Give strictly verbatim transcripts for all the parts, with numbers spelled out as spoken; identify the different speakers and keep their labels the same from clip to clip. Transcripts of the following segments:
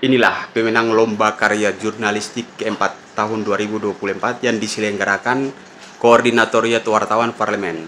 Speaker 1: Inilah pemenang lomba karya jurnalistik keempat tahun dua ribu dua puluh empat yang diselenggarakan Koordinatoriat Wartawan Parlemen.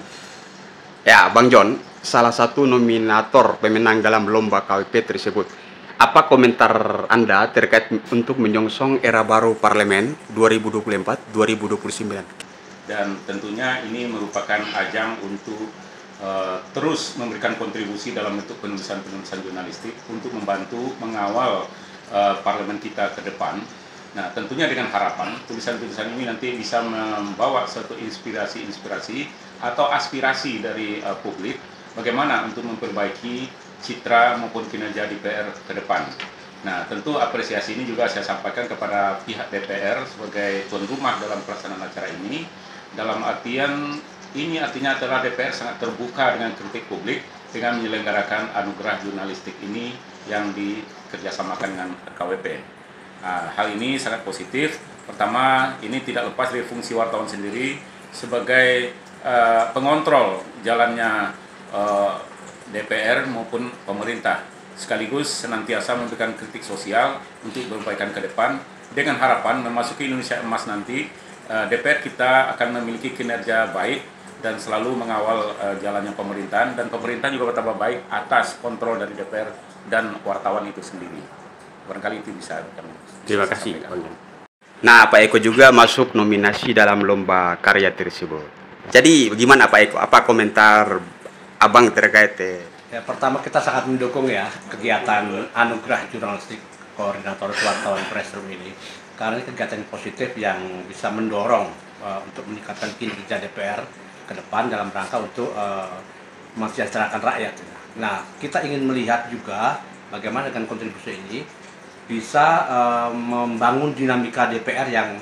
Speaker 1: Ya, Bang John, salah satu nominator pemenang dalam lomba K W P tersebut. Apa komentar Anda terkait untuk menyongsong era baru Parlemen dua ribu dua puluh empat dua ribu dua puluh sembilan?
Speaker 2: Dan tentunya ini merupakan ajang untuk uh, terus memberikan kontribusi dalam bentuk penulisan-penulisan jurnalistik untuk membantu mengawal uh, parlemen kita ke depan. Nah, tentunya dengan harapan tulisan-tulisan ini nanti bisa membawa suatu inspirasi-inspirasi atau aspirasi dari uh, publik bagaimana untuk memperbaiki citra maupun kinerja D P R ke depan. Nah, tentu apresiasi ini juga saya sampaikan kepada pihak D P R sebagai tuan rumah dalam pelaksanaan acara ini. Dalam artian ini artinya adalah D P R sangat terbuka dengan kritik publik dengan menyelenggarakan anugerah jurnalistik ini yang dikerjasamakan dengan K W P. Nah, hal ini sangat positif. Pertama, ini tidak lepas dari fungsi wartawan sendiri sebagai uh, pengontrol jalannya uh, D P R maupun pemerintah, sekaligus senantiasa memberikan kritik sosial untuk perbaikan ke depan dengan harapan memasuki Indonesia Emas nanti uh, D P R kita akan memiliki kinerja baik dan selalu mengawal uh, jalannya pemerintahan, dan pemerintah juga bertambah baik atas kontrol dari D P R dan wartawan itu sendiri. Barangkali itu bisa kami
Speaker 1: Terima kasih, Bang John. Nah, Pak Eko juga masuk nominasi dalam lomba karya tersebut. Jadi, bagaimana Pak Eko? Apa komentar Abang terkait?
Speaker 3: Ya, pertama kita sangat mendukung ya kegiatan anugerah jurnalistik koordinator wartawan pressroom ini, karena ini kegiatan positif yang bisa mendorong uh, untuk meningkatkan kinerja D P R ke depan dalam rangka untuk uh, mensejahterakan rakyat. Nah, kita ingin melihat juga bagaimana dengan kontribusi ini bisa uh, membangun dinamika D P R yang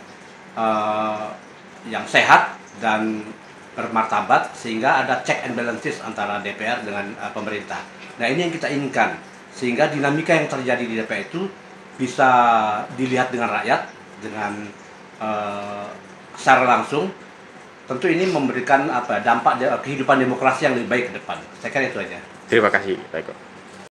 Speaker 3: uh, yang sehat dan bermartabat, sehingga ada check and balances antara D P R dengan uh, pemerintah. Nah, ini yang kita inginkan, sehingga dinamika yang terjadi di D P R itu bisa dilihat dengan rakyat dengan uh, secara langsung. Tentu ini memberikan apa dampak de kehidupan demokrasi yang lebih baik ke depan. Saya kira itu aja.
Speaker 1: Terima kasih, Pak Eko.